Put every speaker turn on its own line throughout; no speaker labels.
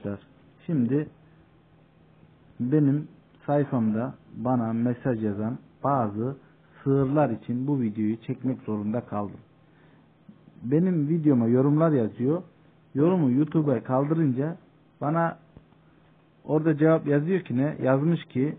arkadaşlar. Şimdi benim sayfamda bana mesaj yazan bazı sığırlar için bu videoyu çekmek zorunda kaldım. Benim videoma yorumlar yazıyor. Yorumu YouTube'a kaldırınca bana orada cevap yazıyor ki ne? Yazmış ki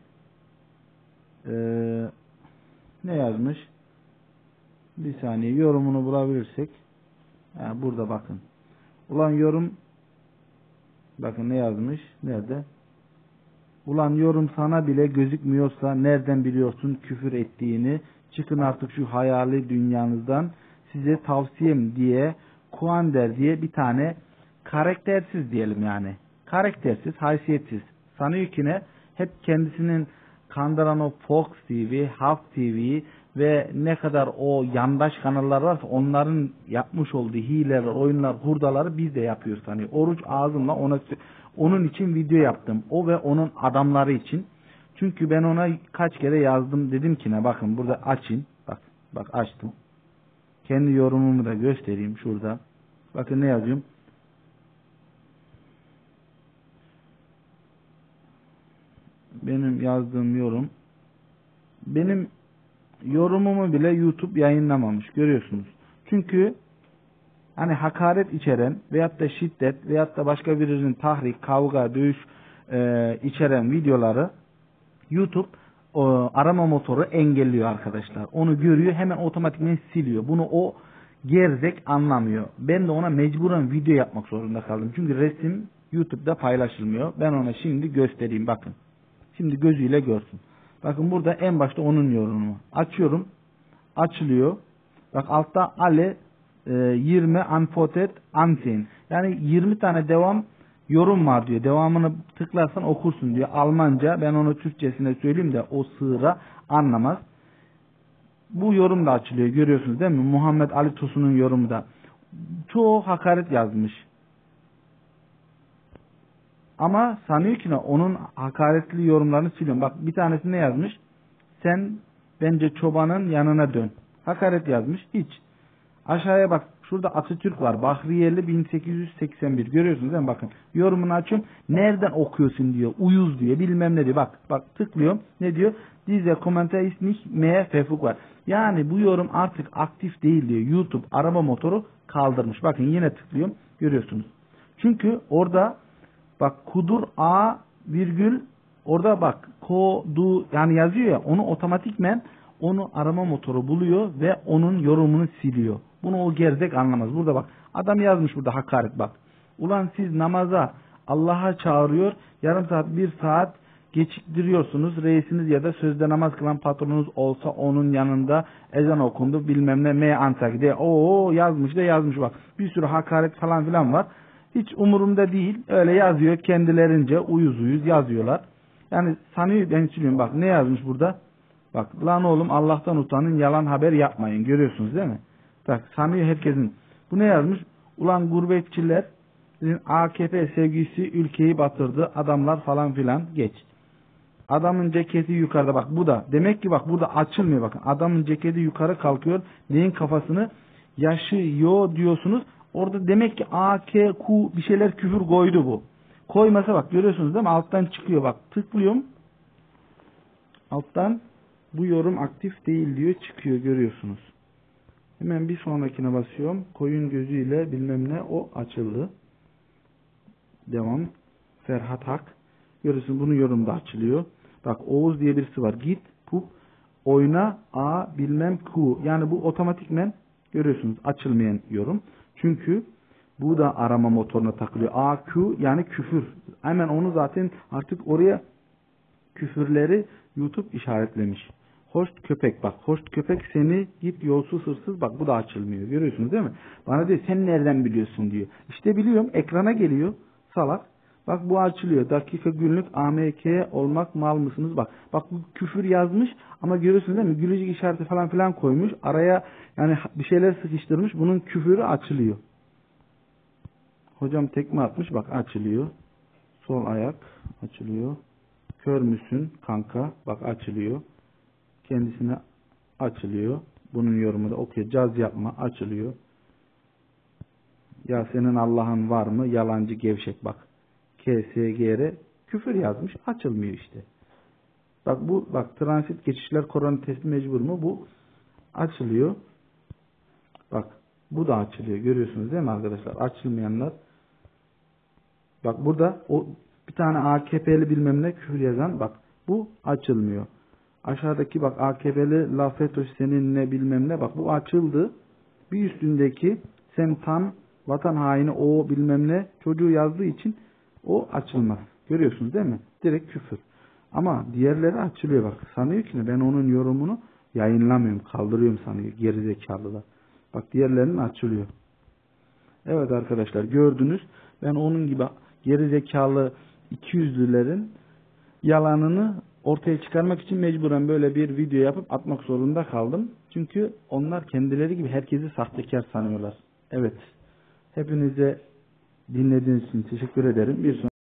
ne yazmış? Bir saniye yorumunu bulabilirsek. Burada bakın. Ulan yorum, bakın ne yazmış? Nerede? Ulan yorum sana bile gözükmüyorsa nereden biliyorsun küfür ettiğini? Çıkın artık şu hayali dünyanızdan. Size tavsiyem diye Kuander diye bir tane karaktersiz diyelim yani. Karaktersiz, haysiyetsiz. Sanıyor ki ne? Hep kendisinin kandıran o Fox TV, Halk TV ve ne kadar o yandaş kanallar varsa onların yapmış olduğu hileler, oyunlar, hurdaları biz de yapıyoruz. Hani oruç ağzımla onun için video yaptım. O ve onun adamları için. Çünkü ben ona kaç kere yazdım. Dedim ki ne, bakın burada açın. Bak açtım. Kendi yorumumu da göstereyim şurada. Bakın ne yazıyorum. Benim yazdığım yorum. Benim yorumumu bile YouTube yayınlamamış. Görüyorsunuz. Çünkü hani hakaret içeren veyahut da şiddet veyahut da başka birinin tahrik, kavga, dövüş içeren videoları YouTube arama motoru engelliyor arkadaşlar. Onu görüyor, hemen otomatikman siliyor. Bunu o gerzek anlamıyor. Ben de ona mecburen video yapmak zorunda kaldım. Çünkü resim YouTube'da paylaşılmıyor. Ben ona şimdi göstereyim, bakın. Şimdi gözüyle görsün. Bakın burada en başta onun yorumu. Açıyorum. Açılıyor. Bak altta Ale 20 unquoted unseen. Yani 20 tane devam yorum var diyor. Devamını tıklarsan okursun diyor. Almanca, ben onu Türkçesine söyleyeyim de o sığıra anlamaz. Bu yorum da açılıyor. Görüyorsunuz değil mi? Muhammed Ali Tosun'un yorumu da. Çoğu hakaret yazmış. Ama sanıyor ki ne? Onun hakaretli yorumlarını siliyorum. Bak bir tanesini ne yazmış? Sen bence çobanın yanına dön. Hakaret yazmış. Hiç. Aşağıya bak. Şurada Atatürk var. Bahriyeli 1881. Görüyorsunuz değil mi? Bakın. Yorumunu açıyorum. Nereden okuyorsun diyor. Uyuz diyor. Bilmem ne diyor. Bak tıklıyorum. Ne diyor? Diese Kommentar ist nicht mehr verfügbar. Yani bu yorum artık aktif değil diyor. YouTube arama motoru kaldırmış. Bakın yine tıklıyorum. Görüyorsunuz. Çünkü orada bak kudur a virgül orada bak kodu yani yazıyor ya, onu otomatikmen onu arama motoru buluyor ve onun yorumunu siliyor. Bunu o gerzek anlamaz. Burada bak adam yazmış burada hakaret bak. Ulan siz namaza Allah'a çağırıyor, yarım saat bir saat geçiktiriyorsunuz. Reisiniz ya da sözde namaz kılan patronunuz olsa onun yanında ezan okundu bilmem ne me antak diye yazmış bak. Bir sürü hakaret falan filan var. Hiç umurumda değil. Öyle yazıyor kendilerince uyuz yazıyorlar. Yani sanıyor, ben siliyorum bak ne yazmış burada. Bak lan oğlum Allah'tan utanın, yalan haber yapmayın. Görüyorsunuz değil mi? Bak sanıyor herkesin. Bu ne yazmış? Ulan gurbetçiler AKP sevgisi ülkeyi batırdı. Adamlar falan filan geç. Adamın ceketi yukarıda bak bu da. Demek ki bak burada açılmıyor bakın. Adamın ceketi yukarı kalkıyor. Neyin kafasını yaşıyor diyorsunuz. Orada demek ki A, K, Q bir şeyler küfür koydu bu. Koymasa bak görüyorsunuz değil mi? Alttan çıkıyor bak. Tıklıyorum. Alttan bu yorum aktif değil diyor. Çıkıyor görüyorsunuz. Hemen bir sonrakine basıyorum. Koyun gözüyle bilmem ne o açıldı. Devam. Ferhat Hak. Görüyorsunuz bunun yorumda açılıyor. Bak Oğuz diye birisi var. Git pup oyna A bilmem Q. Yani bu otomatikmen görüyorsunuz açılmayan yorum. Çünkü bu da arama motoruna takılıyor. A, Q yani küfür. Hemen onu zaten artık oraya küfürleri YouTube işaretlemiş. Hoş köpek bak. Hoş köpek seni git yolsuz hırsız bak bu da açılmıyor. Görüyorsunuz değil mi? Bana diyor sen nereden biliyorsun diyor. İşte biliyorum ekrana geliyor salak. Bak bu açılıyor. Dakika günlük AMK olmak mal mısınız? Bak bu küfür yazmış ama görüyorsunuz değil mi? Gülücük işareti falan filan koymuş. Araya yani bir şeyler sıkıştırmış. Bunun küfürü açılıyor. Hocam tekme atmış. Bak açılıyor. Sol ayak açılıyor. Kör müsün kanka? Bak açılıyor. Kendisine açılıyor. Bunun yorumu da okuyor. Caz yapma açılıyor. Ya senin Allah'ın var mı? Yalancı gevşek bak. KSGR küfür yazmış. Açılmıyor işte. Bak transit geçişler korona testi mecbur mu? Bu açılıyor. Bak bu da açılıyor. Görüyorsunuz değil mi arkadaşlar? Açılmayanlar. Bak burada o bir tane AKP'li bilmem ne küfür yazan, bak bu açılmıyor. Aşağıdaki bak AKP'li la FETÖ senin ne bilmem ne, bak bu açıldı. Bir üstündeki sen tam vatan haini o bilmem ne çocuğu yazdığı için o açılmaz. Görüyorsunuz değil mi? Direkt küfür. Ama diğerleri açılıyor bak. Sanıyor ki ben onun yorumunu yayınlamıyorum, kaldırıyorum sanıyor gerizekalılar. Bak diğerlerinin açılıyor. Evet arkadaşlar gördünüz. Ben onun gibi gerizekalı ikiyüzlülerin yalanını ortaya çıkarmak için mecburen böyle bir video yapıp atmak zorunda kaldım. Çünkü onlar kendileri gibi herkesi sahtekar sanıyorlar. Evet. Hepinize dinlediğiniz için teşekkür ederim. Bir sonraki